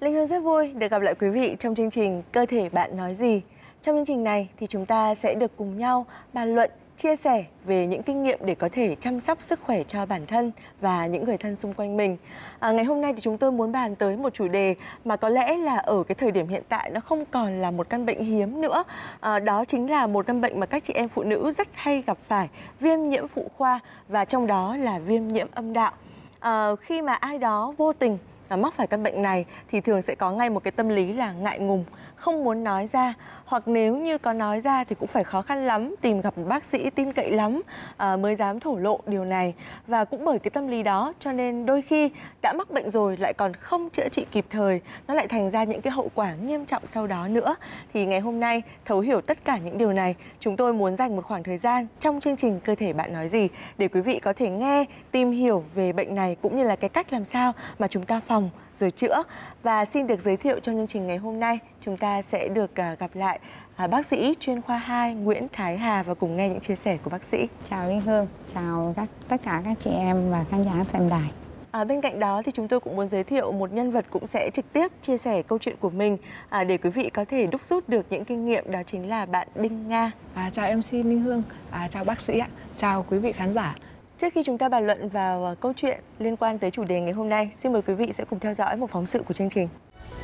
Linh Hương rất vui được gặp lại quý vị trong chương trình Cơ thể bạn nói gì. Trong chương trình này thì chúng ta sẽ được cùng nhau bàn luận, chia sẻ về những kinh nghiệm để có thể chăm sóc sức khỏe cho bản thân và những người thân xung quanh mình. Ngày hôm nay thì chúng tôi muốn bàn tới một chủ đề mà có lẽ là ở cái thời điểm hiện tại nó không còn là một căn bệnh hiếm nữa. Đó chính là một căn bệnh mà các chị em phụ nữ rất hay gặp phải, viêm nhiễm phụ khoa, và trong đó là viêm nhiễm âm đạo. Khi mà ai đó vô tình mắc phải căn bệnh này thì thường sẽ có ngay một cái tâm lý là ngại ngùng, không muốn nói ra, hoặc nếu như có nói ra thì cũng phải khó khăn lắm, tìm gặp một bác sĩ tin cậy lắm mới dám thổ lộ điều này. Và cũng bởi cái tâm lý đó cho nên đôi khi đã mắc bệnh rồi lại còn không chữa trị kịp thời, nó lại thành ra những cái hậu quả nghiêm trọng sau đó nữa. Thì ngày hôm nay thấu hiểu tất cả những điều này, chúng tôi muốn dành một khoảng thời gian trong chương trình Cơ thể bạn nói gì để quý vị có thể nghe, tìm hiểu về bệnh này cũng như là cái cách làm sao mà chúng ta phòng rồi chữa. Và xin được giới thiệu trong chương trình ngày hôm nay, chúng ta sẽ được gặp lại bác sĩ chuyên khoa 2 Nguyễn Thái Hà và cùng nghe những chia sẻ của bác sĩ. Chào Linh Hương, chào tất cả các chị em và khán giả xem đài. Bên cạnh đó thì chúng tôi cũng muốn giới thiệu một nhân vật cũng sẽ trực tiếp chia sẻ câu chuyện của mình để quý vị có thể đúc rút được những kinh nghiệm, đó chính là bạn Đinh Nga. Chào MC Linh Hương, chào bác sĩ ạ, chào quý vị khán giả. Trước khi chúng ta bàn luận vào câu chuyện liên quan tới chủ đề ngày hôm nay, xin mời quý vị sẽ cùng theo dõi một phóng sự của chương trình.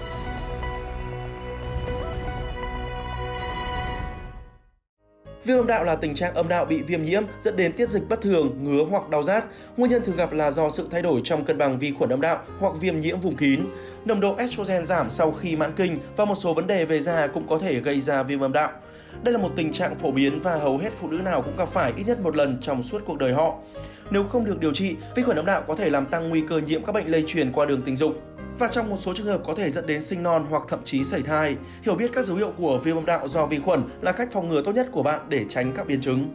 Viêm âm đạo là tình trạng âm đạo bị viêm nhiễm dẫn đến tiết dịch bất thường, ngứa hoặc đau rát. Nguyên nhân thường gặp là do sự thay đổi trong cân bằng vi khuẩn âm đạo hoặc viêm nhiễm vùng kín. Nồng độ estrogen giảm sau khi mãn kinh và một số vấn đề về da cũng có thể gây ra viêm âm đạo. Đây là một tình trạng phổ biến và hầu hết phụ nữ nào cũng gặp phải ít nhất một lần trong suốt cuộc đời họ. Nếu không được điều trị, vi khuẩn âm đạo có thể làm tăng nguy cơ nhiễm các bệnh lây truyền qua đường tình dục. Và trong một số trường hợp có thể dẫn đến sinh non hoặc thậm chí sẩy thai. Hiểu biết các dấu hiệu của viêm âm đạo do vi khuẩn là cách phòng ngừa tốt nhất của bạn để tránh các biến chứng.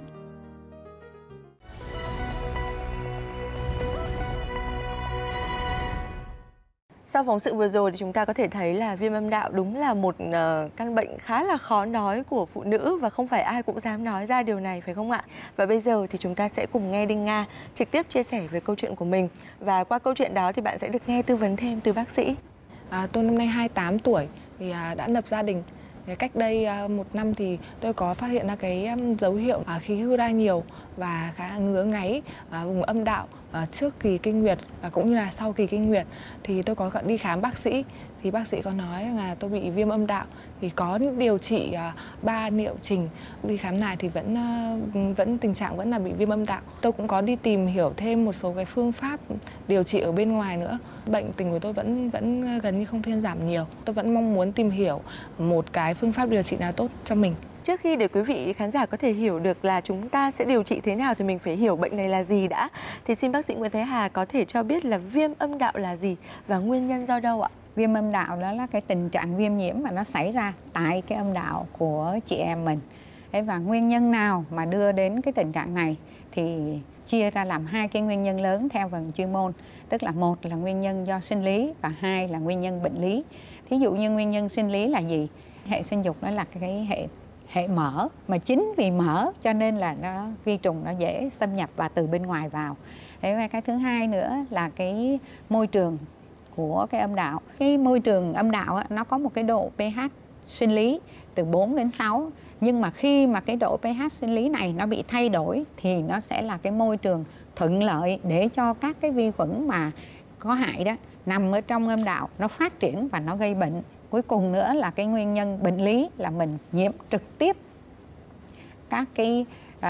Sau phóng sự vừa rồi thì chúng ta có thể thấy là viêm âm đạo đúng là một căn bệnh khá là khó nói của phụ nữ và không phải ai cũng dám nói ra điều này, phải không ạ? Và bây giờ thì chúng ta sẽ cùng nghe Đinh Nga trực tiếp chia sẻ về câu chuyện của mình, và qua câu chuyện đó thì bạn sẽ được nghe tư vấn thêm từ bác sĩ. Tôi năm nay 28 tuổi thì đã lập gia đình. Cách đây 1 năm thì tôi có phát hiện ra cái dấu hiệu khí hư ra nhiều và khá ngứa ngáy vùng âm đạo trước kỳ kinh nguyệt và cũng như là sau kỳ kinh nguyệt. Thì tôi có đi khám bác sĩ, thì bác sĩ có nói là tôi bị viêm âm đạo, thì có điều trị 3 liệu trình. Đi khám này thì vẫn tình trạng vẫn là bị viêm âm đạo. Tôi cũng có đi tìm hiểu thêm một số cái phương pháp điều trị ở bên ngoài nữa. Bệnh tình của tôi vẫn gần như không thuyên giảm nhiều. Tôi vẫn mong muốn tìm hiểu một cái phương pháp điều trị nào tốt cho mình. Trước khi để quý vị khán giả có thể hiểu được là chúng ta sẽ điều trị thế nào thì mình phải hiểu bệnh này là gì đã. Thì xin bác sĩ Nguyễn Thái Hà có thể cho biết là viêm âm đạo là gì và nguyên nhân do đâu ạ? Viêm âm đạo đó là cái tình trạng viêm nhiễm mà nó xảy ra tại cái âm đạo của chị em mình. Và nguyên nhân nào mà đưa đến cái tình trạng này thì chia ra làm 2 cái nguyên nhân lớn theo phần chuyên môn. Tức là 1 là nguyên nhân do sinh lý và 2 là nguyên nhân bệnh lý. Thí dụ như nguyên nhân sinh lý là gì? Hệ sinh dục đó là cái hệ mỡ, mà chính vì mỡ cho nên là vi trùng nó dễ xâm nhập và từ bên ngoài vào. Và cái thứ hai nữa là cái môi trường của cái âm đạo. Cái môi trường âm đạo nó có một cái độ pH sinh lý từ 4 đến 6. Nhưng mà khi mà cái độ pH sinh lý này nó bị thay đổi thì nó sẽ là cái môi trường thuận lợi để cho các cái vi khuẩn mà có hại đó nằm ở trong âm đạo, nó phát triển và nó gây bệnh. Cuối cùng nữa là cái nguyên nhân bệnh lý là mình nhiễm trực tiếp các cái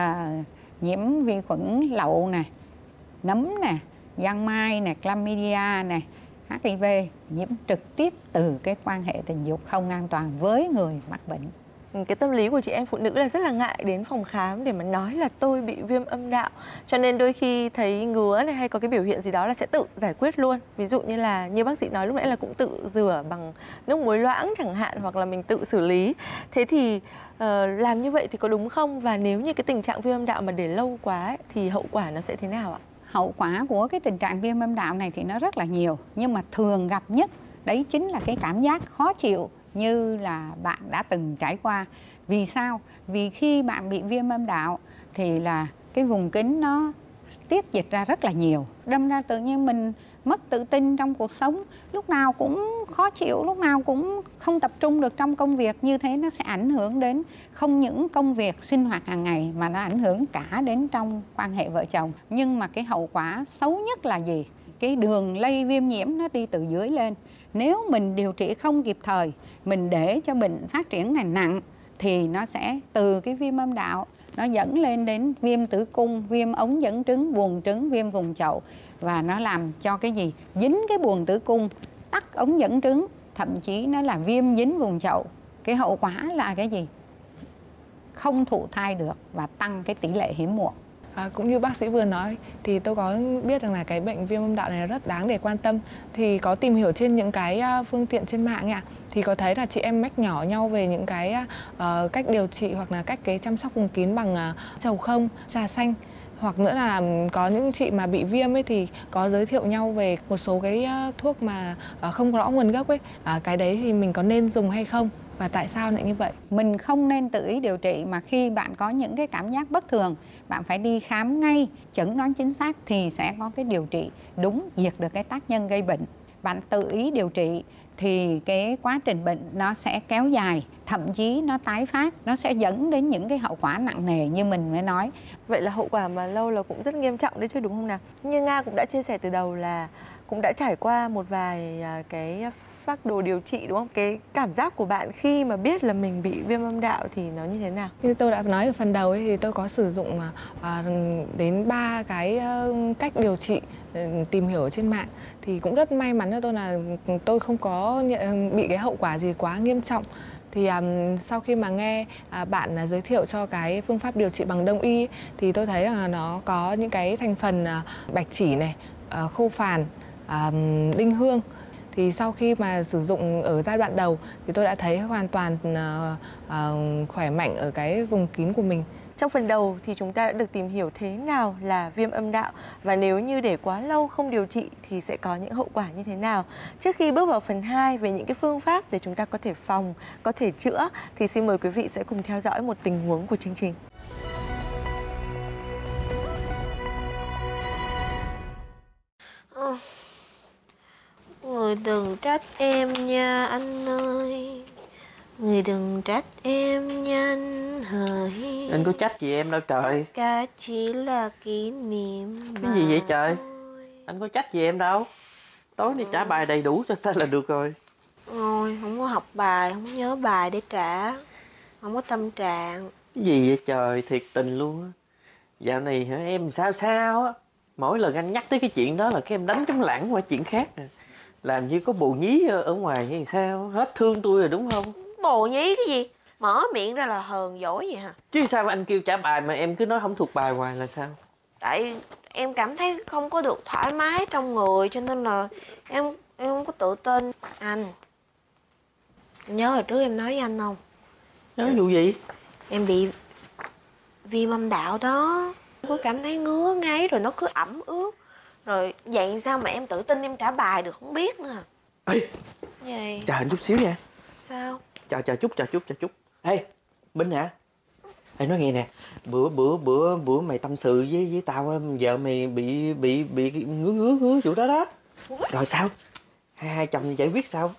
nhiễm vi khuẩn lậu nè, nấm nè, giang mai nè, chlamydia nè, HIV, nhiễm trực tiếp từ cái quan hệ tình dục không an toàn với người mắc bệnh. Cái tâm lý của chị em phụ nữ là rất là ngại đến phòng khám để mà nói là tôi bị viêm âm đạo. Cho nên đôi khi thấy ngứa này hay có cái biểu hiện gì đó là sẽ tự giải quyết luôn. Ví dụ như là như bác sĩ nói lúc nãy là cũng tự rửa bằng nước muối loãng chẳng hạn, hoặc là mình tự xử lý. Thế thì làm như vậy thì có đúng không? Và nếu như cái tình trạng viêm âm đạo mà để lâu quá ấy, thì hậu quả nó sẽ thế nào ạ? Hậu quả của cái tình trạng viêm âm đạo này thì nó rất là nhiều. Nhưng mà thường gặp nhất đấy chính là cái cảm giác khó chịu như là bạn đã từng trải qua. Vì sao? Vì khi bạn bị viêm âm đạo thì là cái vùng kính nó tiết dịch ra rất là nhiều. Đâm ra tự nhiên mình mất tự tin trong cuộc sống, lúc nào cũng khó chịu, lúc nào cũng không tập trung được trong công việc. Như thế nó sẽ ảnh hưởng đến không những công việc sinh hoạt hàng ngày mà nó ảnh hưởng cả đến trong quan hệ vợ chồng. Nhưng mà cái hậu quả xấu nhất là gì? Cái đường lây viêm nhiễm nó đi từ dưới lên. Nếu mình điều trị không kịp thời, mình để cho bệnh phát triển này nặng thì nó sẽ từ cái viêm âm đạo nó dẫn lên đến viêm tử cung, viêm ống dẫn trứng, buồng trứng, viêm vùng chậu. Và nó làm cho cái gì? Dính cái buồng tử cung, tắc ống dẫn trứng, thậm chí nó là viêm dính vùng chậu. Cái hậu quả là cái gì? Không thụ thai được và tăng cái tỷ lệ hiếm muộn. Cũng như bác sĩ vừa nói thì tôi có biết rằng là cái bệnh viêm âm đạo này rất đáng để quan tâm. Thì có tìm hiểu trên những cái phương tiện trên mạng ạ, thì có thấy là chị em mách nhỏ nhau về những cái cách điều trị hoặc là cách cái chăm sóc vùng kín bằng trầu không, trà xanh. Hoặc nữa là có những chị mà bị viêm ấy thì có giới thiệu nhau về một số cái thuốc mà không rõ nguồn gốc ấy. Cái đấy thì mình có nên dùng hay không? Và tại sao lại như vậy? Mình không nên tự ý điều trị, mà khi bạn có những cái cảm giác bất thường, bạn phải đi khám ngay, chẩn đoán chính xác thì sẽ có cái điều trị đúng, diệt được cái tác nhân gây bệnh. Bạn tự ý điều trị thì cái quá trình bệnh nó sẽ kéo dài, thậm chí nó tái phát, nó sẽ dẫn đến những cái hậu quả nặng nề như mình mới nói. Vậy là hậu quả mà lâu là cũng rất nghiêm trọng đấy chứ, đúng không nào? Như Nga cũng đã chia sẻ từ đầu là cũng đã trải qua một vài cái phác đồ điều trị, đúng không? Cái cảm giác của bạn khi mà biết là mình bị viêm âm đạo thì nó như thế nào? Như tôi đã nói ở phần đầu ấy, thì tôi có sử dụng đến 3 cái cách điều trị tìm hiểu ở trên mạng. Thì cũng rất may mắn cho tôi là tôi không có bị cái hậu quả gì quá nghiêm trọng. Thì sau khi mà nghe bạn giới thiệu cho cái phương pháp điều trị bằng đông y thì tôi thấy là nó có những cái thành phần bạch chỉ này, khô phàn, đinh hương. Thì sau khi mà sử dụng ở giai đoạn đầu thì tôi đã thấy hoàn toàn khỏe mạnh ở cái vùng kín của mình. Trong phần đầu thì chúng ta đã được tìm hiểu thế nào là viêm âm đạo và nếu như để quá lâu không điều trị thì sẽ có những hậu quả như thế nào. Trước khi bước vào phần 2 về những cái phương pháp để chúng ta có thể phòng, có thể chữa thì xin mời quý vị sẽ cùng theo dõi một tình huống của chương trình. Người đừng trách em nha anh ơi, người đừng trách em nha anh hỡi. Anh có trách gì em đâu trời. Cả chỉ là kỷ niệm. Cái gì vậy trời? thôi. Anh có trách gì em đâu. Tối nay trả bài đầy đủ cho ta là được rồi. Ôi, không có học bài, không nhớ bài để trả, không có tâm trạng. Cái gì vậy trời, thiệt tình luôn á. Dạo này hả em sao sao á. Mỗi lần anh nhắc tới cái chuyện đó là cái em đánh trống lảng qua chuyện khác nè. Làm như có bồ nhí ở ngoài hay sao. Hết thương tôi rồi đúng không? Bồ nhí cái gì? Mở miệng ra là hờn dỗi vậy hả? Chứ sao anh kêu trả bài mà em cứ nói không thuộc bài hoài là sao? Tại em cảm thấy không có được thoải mái trong người cho nên là em không có tự tin. Anh nhớ hồi trước em nói với anh không? Nói vụ gì? Em bị viêm âm đạo đó. Cứ cảm thấy ngứa ngáy rồi nó cứ ẩm ướt. Rồi vậy sao mà em tự tin em trả bài được không biết nữa. Ê, Gì? chờ anh chút xíu nha. Sao? Chờ chút. Ê, Minh hả? Ê nói nghe nè, bữa mày tâm sự với tao, vợ mày bị ngứa chỗ đó đó. Rồi sao? Hai chồng giải quyết sao?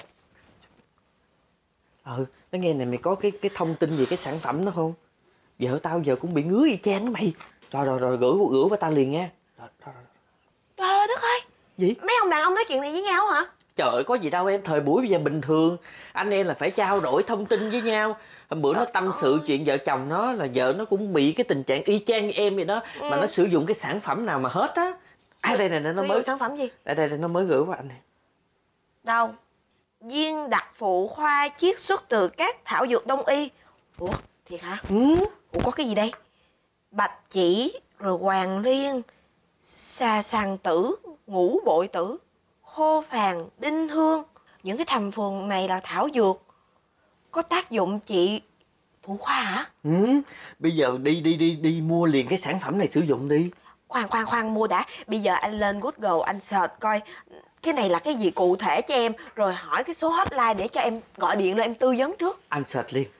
Nói nghe nè, mày có cái thông tin về cái sản phẩm đó không? Vợ tao giờ cũng bị ngứa y chang đó mày. Rồi gửi qua tao liền nha. Trời ơi đất ơi. Gì? Mấy ông đàn ông nói chuyện này với nhau hả? Trời ơi, có gì đâu em, thời buổi bây giờ bình thường. Anh em là phải trao đổi thông tin với nhau. Hôm bữa nó tâm sự chuyện vợ chồng nó là vợ nó cũng bị cái tình trạng y chang như em vậy đó. Mà nó sử dụng cái sản phẩm nào mà hết á. Đây này nó mới sản phẩm gì? Đây nó mới gửi qua anh này. Đâu? Viên đặc phụ khoa chiết xuất từ các thảo dược đông y. Ủa, thiệt hả? Ủa có cái gì đây? Bạch chỉ, rồi hoàng liên, xà sàng tử, ngũ bội tử, khô phàn, đinh hương. Những cái thành phần này là thảo dược có tác dụng trị phụ khoa hả? Bây giờ đi mua liền cái sản phẩm này sử dụng đi. Khoan mua đã. Bây giờ anh lên Google anh search coi cái này là cái gì cụ thể cho em, rồi hỏi cái số hotline để cho em gọi điện lên em tư vấn trước. Anh search liền.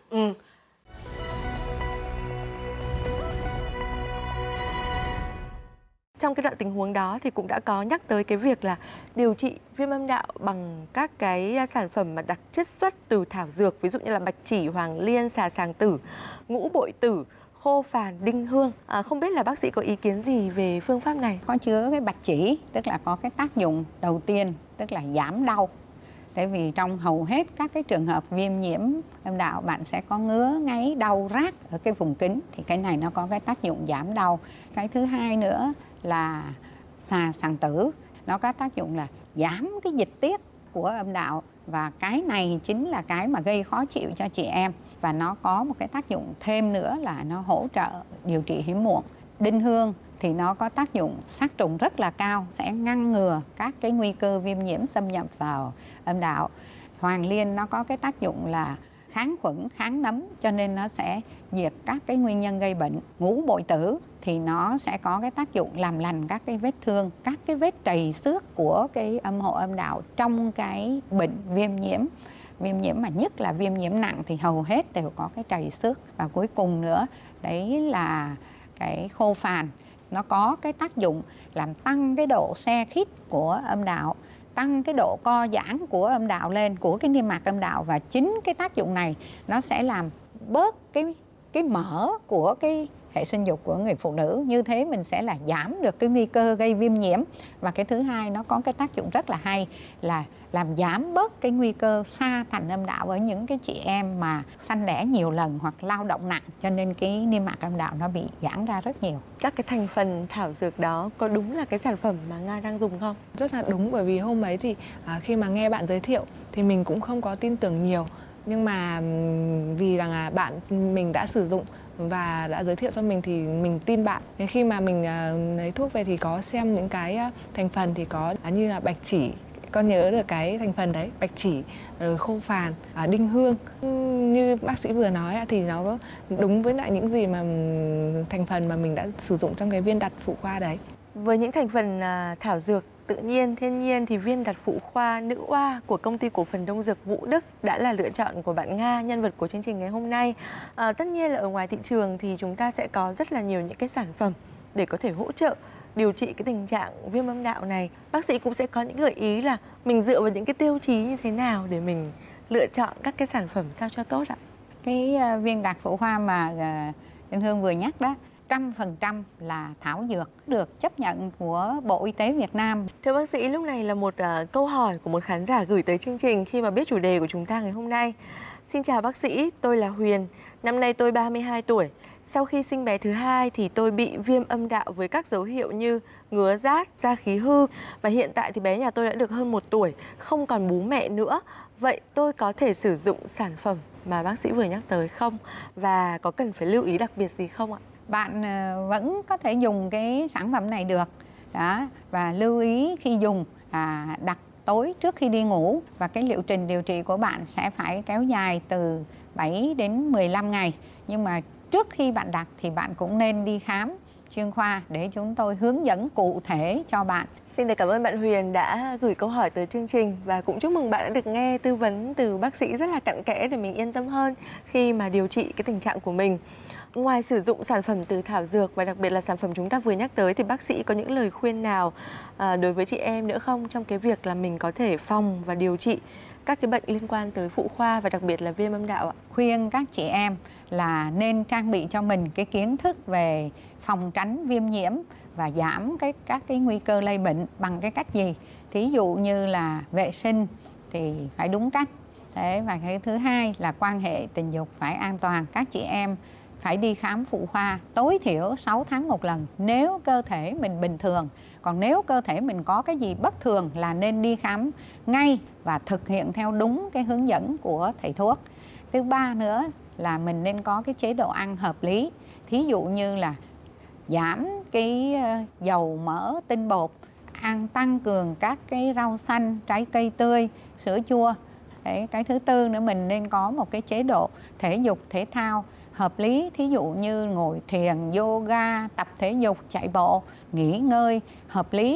Trong cái đoạn tình huống đó thì cũng đã có nhắc tới cái việc là điều trị viêm âm đạo bằng các cái sản phẩm mà đặc chiết xuất từ thảo dược, ví dụ như là bạch chỉ, hoàng liên, xà sàng tử, ngũ bội tử, khô phàn, đinh hương. Không biết là bác sĩ có ý kiến gì về phương pháp này? Có chứa cái bạch chỉ, tức là có cái tác dụng đầu tiên, tức là giảm đau. Tại vì trong hầu hết các cái trường hợp viêm nhiễm âm đạo, bạn sẽ có ngứa, ngáy, đau rát ở cái vùng kính, thì cái này nó có cái tác dụng giảm đau. Cái thứ hai nữa là xà sàng tử, nó có tác dụng là giảm cái dịch tiết của âm đạo, và cái này chính là cái mà gây khó chịu cho chị em. Và nó có một cái tác dụng thêm nữa là nó hỗ trợ điều trị hiếm muộn. Đinh hương thì nó có tác dụng sát trùng rất là cao, sẽ ngăn ngừa các cái nguy cơ viêm nhiễm xâm nhập vào âm đạo. Hoàng liên nó có cái tác dụng là kháng khuẩn, kháng nấm, cho nên nó sẽ diệt các cái nguyên nhân gây bệnh. Ngũ bội tử thì nó sẽ có cái tác dụng làm lành các cái vết thương, các cái vết trầy xước của cái âm hộ âm đạo trong cái bệnh viêm nhiễm. Viêm nhiễm mà nhất là viêm nhiễm nặng thì hầu hết đều có cái trầy xước. Và cuối cùng nữa, đấy là cái khô phàn. Nó có cái tác dụng làm tăng cái độ xe khít của âm đạo, tăng cái độ co giãn của âm đạo lên, của cái niêm mạc âm đạo. Và chính cái tác dụng này nó sẽ làm bớt cái mỡ của cái hệ sinh dục của người phụ nữ. Như thế mình sẽ là giảm được cái nguy cơ gây viêm nhiễm. Và cái thứ hai, nó có cái tác dụng rất là hay là làm giảm bớt cái nguy cơ sa thành âm đạo ở những cái chị em mà sanh đẻ nhiều lần hoặc lao động nặng, cho nên cái niêm mạc âm đạo nó bị giãn ra rất nhiều. Các cái thành phần thảo dược đó có đúng là cái sản phẩm mà Nga đang dùng không? Rất là đúng, bởi vì hôm ấy thì khi mà nghe bạn giới thiệu thì mình cũng không có tin tưởng nhiều. Nhưng mà vì rằng bạn mình đã sử dụng và đã giới thiệu cho mình thì mình tin bạn. Thế khi mà mình lấy thuốc về thì có xem những cái thành phần thì có như là bạch chỉ, con nhớ được cái thành phần đấy, bạch chỉ, rồi khô phàn, đinh hương. Như bác sĩ vừa nói thì nó có đúng với lại những gì mà thành phần mà mình đã sử dụng trong cái viên đặt phụ khoa đấy. Với những thành phần thảo dược tự nhiên, thiên nhiên thì viên đặt phụ khoa nữ oa của công ty cổ phần Đông Dược Vũ Đức đã là lựa chọn của bạn Nga, nhân vật của chương trình ngày hôm nay. Tất nhiên là ở ngoài thị trường thì chúng ta sẽ có rất là nhiều những cái sản phẩm để có thể hỗ trợ điều trị cái tình trạng viêm âm đạo này. Bác sĩ cũng sẽ có những gợi ý là mình dựa vào những cái tiêu chí như thế nào để mình lựa chọn các cái sản phẩm sao cho tốt ạ? Cái viên đặt phụ khoa mà Đinh Hương vừa nhắc đó, 100% là thảo dược, được chấp nhận của Bộ Y tế Việt Nam. Thưa bác sĩ, lúc này là một câu hỏi của một khán giả gửi tới chương trình khi mà biết chủ đề của chúng ta ngày hôm nay. Xin chào bác sĩ, tôi là Huyền, năm nay tôi 32 tuổi. Sau khi sinh bé thứ hai thì tôi bị viêm âm đạo với các dấu hiệu như ngứa rát, da khí hư. Và hiện tại thì bé nhà tôi đã được hơn 1 tuổi, không còn bú mẹ nữa. Vậy tôi có thể sử dụng sản phẩm mà bác sĩ vừa nhắc tới không? Và có cần phải lưu ý đặc biệt gì không ạ? Bạn vẫn có thể dùng cái sản phẩm này được. Đó. Và lưu ý khi dùng đặt tối trước khi đi ngủ. Và cái liệu trình điều trị của bạn sẽ phải kéo dài từ 7 đến 15 ngày. Nhưng mà trước khi bạn đặt thì bạn cũng nên đi khám chuyên khoa để chúng tôi hướng dẫn cụ thể cho bạn. Xin được cảm ơn bạn Huyền đã gửi câu hỏi tới chương trình và cũng chúc mừng bạn đã được nghe tư vấn từ bác sĩ rất là cặn kẽ để mình yên tâm hơn khi mà điều trị cái tình trạng của mình. Ngoài sử dụng sản phẩm từ thảo dược và đặc biệt là sản phẩm chúng ta vừa nhắc tới thì bác sĩ có những lời khuyên nào đối với chị em nữa không trong cái việc là mình có thể phòng và điều trị các cái bệnh liên quan tới phụ khoa và đặc biệt là viêm âm đạo ạ? Khuyên các chị em là nên trang bị cho mình cái kiến thức về phòng tránh viêm nhiễm và giảm các cái nguy cơ lây bệnh bằng cái cách gì. Thí dụ như là vệ sinh thì phải đúng cách. Thế và cái thứ hai là quan hệ tình dục phải an toàn. Các chị em phải đi khám phụ khoa tối thiểu 6 tháng một lần nếu cơ thể mình bình thường. Còn nếu cơ thể mình có cái gì bất thường là nên đi khám ngay và thực hiện theo đúng cái hướng dẫn của thầy thuốc. Thứ ba nữa là mình nên có cái chế độ ăn hợp lý. Thí dụ như là giảm cái dầu mỡ tinh bột, tăng cường các cái rau xanh, trái cây tươi, sữa chua. Đấy, cái thứ tư nữa mình nên có một cái chế độ thể dục thể thao hợp lý, thí dụ như ngồi thiền, yoga, tập thể dục, chạy bộ, nghỉ ngơi hợp lý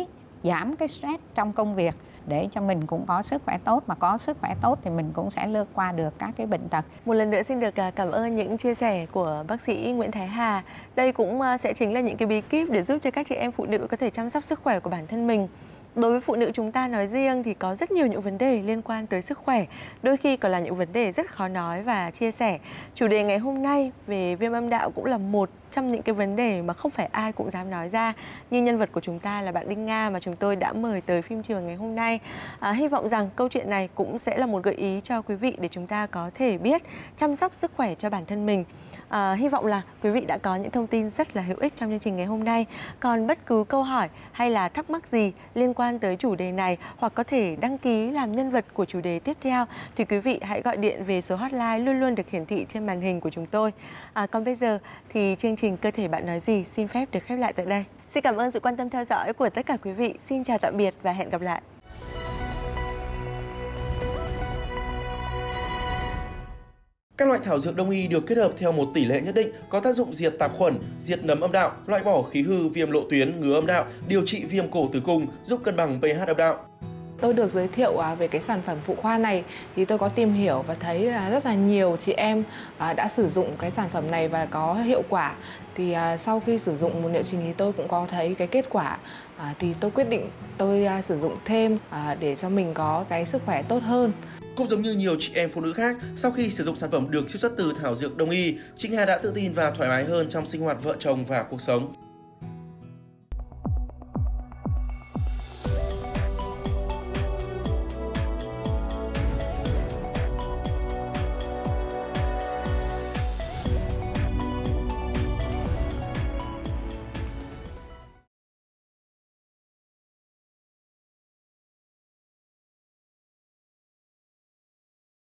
giảm cái stress trong công việc để cho mình cũng có sức khỏe tốt, mà có sức khỏe tốt thì mình cũng sẽ lướt qua được các cái bệnh tật. Một lần nữa xin được cảm ơn những chia sẻ của bác sĩ Nguyễn Thái Hà. Đây cũng sẽ chính là những cái bí kíp để giúp cho các chị em phụ nữ có thể chăm sóc sức khỏe của bản thân mình. Đối với phụ nữ chúng ta nói riêng thì có rất nhiều những vấn đề liên quan tới sức khỏe, đôi khi còn là những vấn đề rất khó nói và chia sẻ. Chủ đề ngày hôm nay về viêm âm đạo cũng là một trong những cái vấn đề mà không phải ai cũng dám nói ra, như nhân vật của chúng ta là bạn Đinh Nga mà chúng tôi đã mời tới phim trường ngày hôm nay. Hy vọng rằng câu chuyện này cũng sẽ là một gợi ý cho quý vị để chúng ta có thể biết chăm sóc sức khỏe cho bản thân mình. Hy vọng là quý vị đã có những thông tin rất là hữu ích trong chương trình ngày hôm nay. Còn bất cứ câu hỏi hay là thắc mắc gì liên quan tới chủ đề này, hoặc có thể đăng ký làm nhân vật của chủ đề tiếp theo, thì quý vị hãy gọi điện về số hotline luôn luôn được hiển thị trên màn hình của chúng tôi. Còn bây giờ thì chương trình Cơ thể bạn nói gì xin phép được khép lại tại đây. Xin cảm ơn sự quan tâm theo dõi của tất cả quý vị. Xin chào tạm biệt và hẹn gặp lại. Các loại thảo dược đông y được kết hợp theo một tỷ lệ nhất định, có tác dụng diệt tạp khuẩn, diệt nấm âm đạo, loại bỏ khí hư, viêm lộ tuyến, ngứa âm đạo, điều trị viêm cổ tử cung, giúp cân bằng pH âm đạo. Tôi được giới thiệu về cái sản phẩm phụ khoa này thì tôi có tìm hiểu và thấy là rất là nhiều chị em đã sử dụng cái sản phẩm này và có hiệu quả. Thì sau khi sử dụng một liệu trình thì tôi cũng có thấy cái kết quả, thì tôi quyết định tôi sử dụng thêm để cho mình có cái sức khỏe tốt hơn. Cũng giống như nhiều chị em phụ nữ khác, sau khi sử dụng sản phẩm được chiết xuất từ thảo dược đông y, chị Hà đã tự tin và thoải mái hơn trong sinh hoạt vợ chồng và cuộc sống.